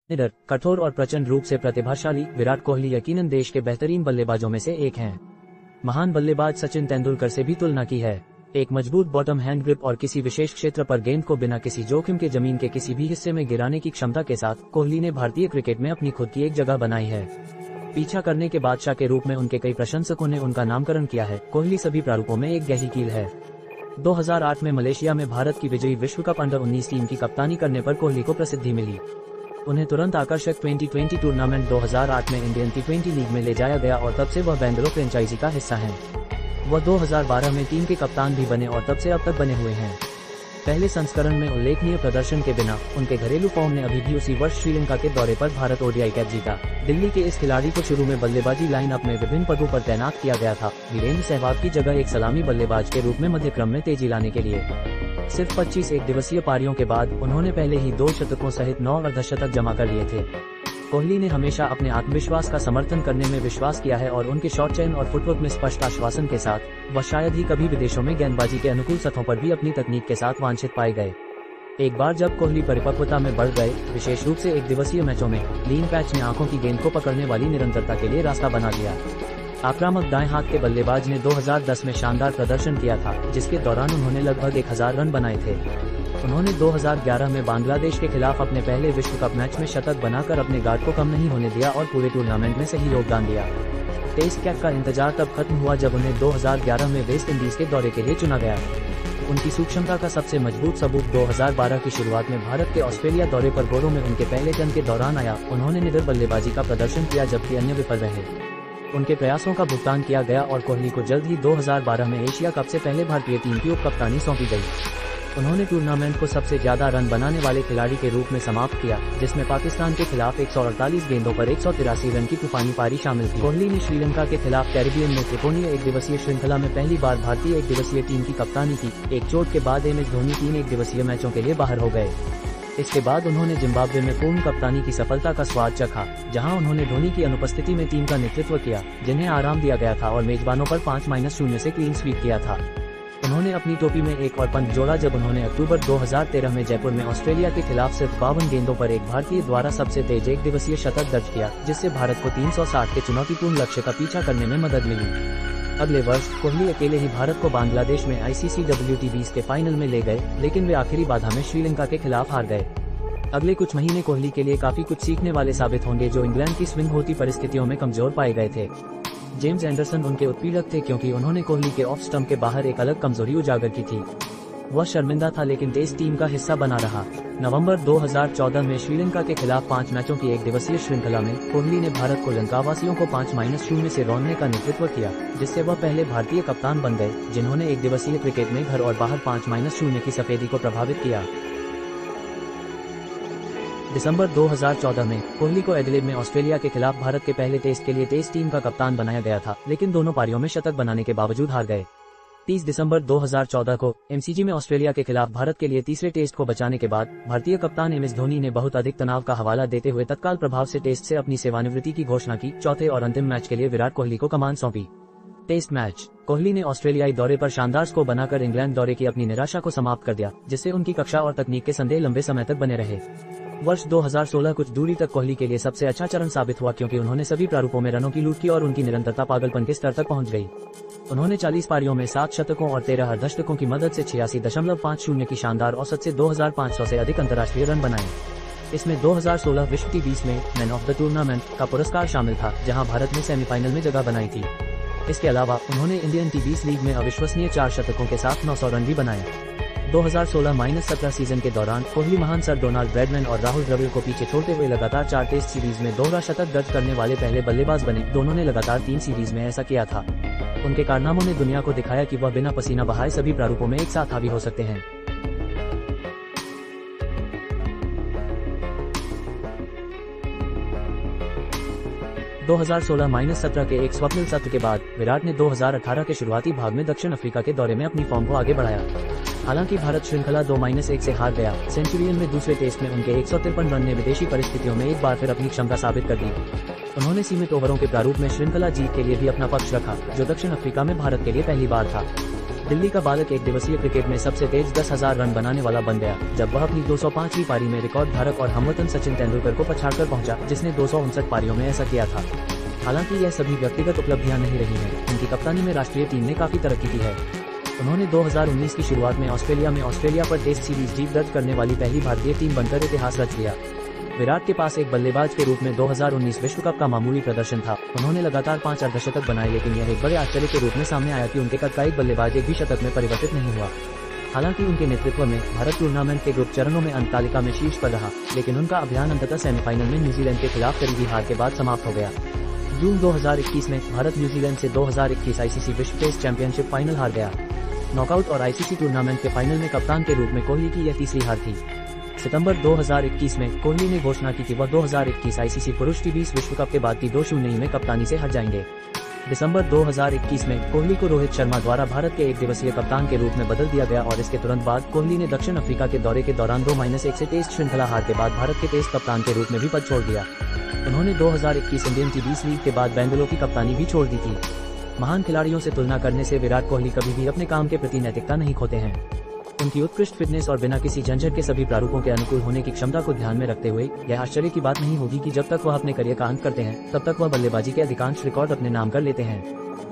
निडर, कठोर और प्रचंड रूप से प्रतिभाशाली विराट कोहली यकीनन देश के बेहतरीन बल्लेबाजों में से एक हैं। महान बल्लेबाज सचिन तेंदुलकर से भी तुलना की है। एक मजबूत बॉटम हैंड ग्रिप और किसी विशेष क्षेत्र पर गेंद को बिना किसी जोखिम के जमीन के किसी भी हिस्से में गिराने की क्षमता के साथ कोहली ने भारतीय क्रिकेट में अपनी खुद की एक जगह बनाई है। पीछा करने के बादशाह के रूप में उनके कई प्रशंसकों ने उनका नामकरण किया है। कोहली सभी प्रारूपों में एक गहरी कील है। 2008 में मलेशिया में भारत की विजयी विश्व कप अंडर 19 टीम की कप्तानी करने पर कोहली को प्रसिद्धि मिली। उन्हें तुरंत आकर्षक 2020 टूर्नामेंट 2008 में इंडियन T20 लीग में ले जाया गया और तब से वह बेंगलुरु फ्रेंचाइजी का हिस्सा हैं। वह 2012 में टीम के कप्तान भी बने और तब से अब तक बने हुए हैं। पहले संस्करण में उल्लेखनीय प्रदर्शन के बिना उनके घरेलू फॉर्म ने अभी भी उसी वर्ष श्रीलंका के दौरे पर भारत ODI कैप जीता। दिल्ली के इस खिलाड़ी को शुरू में बल्लेबाजी लाइनअप में विभिन्न पदों पर तैनात किया गया था, वीरेंद्र सहवाग की जगह एक सलामी बल्लेबाज के रूप में मध्य क्रम में तेजी लाने के लिए। सिर्फ 25 एक दिवसीय पारियों के बाद उन्होंने पहले ही 2 शतकों सहित 9 अर्धशतक जमा कर लिए थे। कोहली ने हमेशा अपने आत्मविश्वास का समर्थन करने में विश्वास किया है और उनके शॉट चयन और फुटवर्क में स्पष्ट आश्वासन के साथ वह शायद ही कभी विदेशों में गेंदबाजी के अनुकूल सतहों पर भी अपनी तकनीक के साथ वांछित पाए गए। एक बार जब कोहली परिपक्वता में बढ़ गए, विशेष रूप से एक दिवसीय मैचों में, लीन पैच ने आंखों की गेंद को पकड़ने वाली निरंतरता के लिए रास्ता बना दिया। आक्रामक दाएं हाथ के बल्लेबाज ने 2010 में शानदार प्रदर्शन किया था, जिसके दौरान उन्होंने लगभग 1000 रन बनाए थे। उन्होंने 2011 में बांग्लादेश के खिलाफ अपने पहले विश्व कप मैच में शतक बनाकर अपने गार्ड को कम नहीं होने दिया और पूरे टूर्नामेंट में सही योगदान दिया। टेस्ट कैप का इंतजार तब खत्म हुआ जब उन्हें 2011 में वेस्ट इंडीज के दौरे के लिए चुना गया। उनकी सूक्ष्मता का सबसे मजबूत सबूत 2012 की शुरुआत में भारत के ऑस्ट्रेलिया दौरे पर गोरों में उनके पहले टर्न के दौरान आया। उन्होंने निडर बल्लेबाजी का प्रदर्शन किया जबकि अन्य विफल रहे। उनके प्रयासों का भुगतान किया गया और कोहली को जल्द ही 2012 में एशिया कप से पहले भारतीय टीम की उप कप्तानी सौंपी गई। उन्होंने टूर्नामेंट को सबसे ज्यादा रन बनाने वाले खिलाड़ी के रूप में समाप्त किया, जिसमें पाकिस्तान के खिलाफ 148 गेंदों पर 183 रन की तूफानी पारी शामिल थी। कोहली ने श्रीलंका के खिलाफ कैरिबियन में त्रिकोणीय एक दिवसीय श्रृंखला में पहली बार भारतीय एक दिवसीय टीम की कप्तानी की। एक चोट के बाद MS धोनी 3 एक दिवसीय मैचों के लिए बाहर हो गए। इसके बाद उन्होंने जिम्बाब्वे में पूर्ण कप्तानी की सफलता का स्वाद चखा, जहां उन्होंने धोनी की अनुपस्थिति में टीम का नेतृत्व किया, जिन्हें आराम दिया गया था और मेजबानों पर 5-0 से क्लीन स्वीप किया था। उन्होंने अपनी टोपी में एक और पंच जोड़ा जब उन्होंने अक्टूबर 2013 में जयपुर में ऑस्ट्रेलिया के खिलाफ सिर्फ 52 गेंदों पर एक भारतीय द्वारा सबसे तेज एक दिवसीय शतक दर्ज किया, जिससे भारत को 360 के चुनौतीपूर्ण लक्ष्य का पीछा करने में मदद मिली। अगले वर्ष कोहली अकेले ही भारत को बांग्लादेश में ICC WT20 के फाइनल में ले गए, लेकिन वे आखिरी बाधा में श्रीलंका के खिलाफ हार गए। अगले कुछ महीने कोहली के लिए काफी कुछ सीखने वाले साबित होंगे, जो इंग्लैंड की स्विंग होती परिस्थितियों में कमजोर पाए गए थे। जेम्स एंडरसन उनके उत्पीड़क थे क्योंकि उन्होंने कोहली के ऑफ स्टंप के बाहर एक अलग कमजोरी उजागर की थी। वह शर्मिंदा था लेकिन टेस्ट टीम का हिस्सा बना रहा। नवंबर 2014 में श्रीलंका के खिलाफ 5 मैचों की एक दिवसीय श्रृंखला में कोहली ने भारत को लंकावासियों को 5-0 से रोकने का नेतृत्व किया, जिससे वह पहले भारतीय कप्तान बन गए जिन्होंने एक दिवसीय क्रिकेट में घर और बाहर 5-0 की सफेदी को प्रभावित किया। दिसंबर 2014 में कोहली को एडिलेड में ऑस्ट्रेलिया के खिलाफ भारत के पहले टेस्ट के लिए टेस्ट टीम का कप्तान बनाया गया था, लेकिन दोनों पारियों में शतक बनाने के बावजूद हार गए। 30 दिसंबर 2014 को MCG में ऑस्ट्रेलिया के खिलाफ भारत के लिए तीसरे टेस्ट को बचाने के बाद भारतीय कप्तान MS धोनी ने बहुत अधिक तनाव का हवाला देते हुए तत्काल प्रभाव से टेस्ट से अपनी सेवानिवृत्ति की घोषणा की। चौथे और अंतिम मैच के लिए विराट कोहली को कमान सौंपी। टेस्ट मैच कोहली ने ऑस्ट्रेलियाई दौरे पर शानदार स्कोर बनाकर इंग्लैंड दौरे की अपनी निराशा को समाप्त कर दिया, जिससे उनकी कक्षा और तकनीक के संदेह लंबे समय तक बने रहे। वर्ष 2016 कुछ दूरी तक कोहली के लिए सबसे अच्छा चरण साबित हुआ क्योंकि उन्होंने सभी प्रारूपों में रनों की लूट की और उनकी निरंतरता पागलपन के स्तर तक पहुंच गई। उन्होंने 40 पारियों में 7 शतकों और 13 अर्धशतकों की मदद से 86.50 की शानदार औसत से 2500 से अधिक अंतर्राष्ट्रीय रन बनाए। इसमें 2016 विश्व T20 में मैन ऑफ द टूर्नामेंट का पुरस्कार शामिल था, जहां भारत ने सेमीफाइनल में जगह बनाई थी। इसके अलावा उन्होंने इंडियन T20 लीग में अविश्वसनीय 4 शतकों के साथ 900 रन भी बनाए। 2016-17 सीजन के दौरान कोहली महान सर डोनाल्ड ब्रैडमैन और राहुल द्रविड़ को पीछे छोड़ते हुए लगातार 4 टेस्ट सीरीज में दोहरा शतक दर्ज करने वाले पहले बल्लेबाज बने। दोनों ने लगातार 3 सीरीज में ऐसा किया था। उनके कारनामों ने दुनिया को दिखाया कि वह बिना पसीना बहाए सभी प्रारूपों में एक साथ हावी हो सकते हैं। – 2016-17 के एक स्वप्निल सत्र के बाद विराट ने 2018 के शुरुआती भाग में दक्षिण अफ्रीका के दौरे में अपनी फॉर्म को आगे बढ़ाया। हालांकि भारत श्रृंखला 2-1 से हार गया, सेंचुरियन में दूसरे टेस्ट में उनके 153 रन ने विदेशी परिस्थितियों में एक बार फिर अपनी क्षमता साबित कर दी। उन्होंने सीमित ओवरों के प्रारूप में श्रृंखला जीत के लिए भी अपना पक्ष रखा, जो दक्षिण अफ्रीका में भारत के लिए पहली बार था। दिल्ली का बालक एक दिवसीय क्रिकेट में सबसे तेज 10,000 रन बनाने वाला बन गया, जब वह अपनी 205वीं पारी में रिकॉर्ड धारक और हमवतन सचिन तेंदुलकर को पछाड़कर पहुंचा, जिसने 259 पारियों में ऐसा किया था। हालांकि यह सभी व्यक्तिगत उपलब्धियां नहीं रही हैं, उनकी कप्तानी में राष्ट्रीय टीम ने काफी तरक्की की है। उन्होंने 2019 की शुरुआत में ऑस्ट्रेलिया पर टेस्ट सीरीज जीत दर्ज करने वाली पहली भारतीय टीम बनकर इतिहास रच दिया। विराट के पास एक बल्लेबाज के रूप में 2019 विश्व कप का मामूली प्रदर्शन था। उन्होंने लगातार 5 अर्धशतक बनाए, लेकिन यह एक बड़े आश्चर्य के रूप में सामने आया कि उनके कद का एक बल्लेबाज एक भी शतक में परिवर्तित नहीं हुआ। हालांकि उनके नेतृत्व में भारत टूर्नामेंट के ग्रुप चरणों में अंक तालिका में शीर्ष पर रहा, लेकिन उनका अभियान अंततः सेमीफाइनल में न्यूजीलैंड के खिलाफ करीबी हार के बाद समाप्त हो गया। जून 2021 में भारत न्यूजीलैंड से 2021 आईसीसी विश्व टेस्ट चैंपियनशिप फाइनल हार गया। नॉकआउट और आईसीसी टूर्नामेंट के फाइनल में कप्तान के रूप में कोहली की यह तीसरी हार थी। सितंबर 2021 में कोहली ने घोषणा की कि वह 2021 आईसीसी पुरुष टी20 विश्व कप के बाद की 2-0 में कप्तानी से हट जाएंगे। दिसंबर 2021 में कोहली को रोहित शर्मा द्वारा भारत के एक दिवसीय कप्तान के रूप में बदल दिया गया और इसके तुरंत बाद कोहली ने दक्षिण अफ्रीका के दौरे के दौरान 2-1 से टेस्ट श्रृंखला हार के बाद भारत के टेस्ट कप्तान के रूप में भी पद छोड़ दिया। उन्होंने 2021 इंडियन टी20 लीग के बाद बेंगलुरु की कप्तानी भी छोड़ दी थी। महान खिलाड़ियों से तुलना करने से विराट कोहली कभी भी अपने काम के प्रति नैतिकता नहीं खोते हैं। उनकी उत्कृष्ट फिटनेस और बिना किसी झंझट के सभी प्रारूपों के अनुकूल होने की क्षमता को ध्यान में रखते हुए यह आश्चर्य की बात नहीं होगी कि जब तक वह अपने करियर का अंत करते हैं, तब तक वह बल्लेबाजी के अधिकांश रिकॉर्ड अपने नाम कर लेते हैं।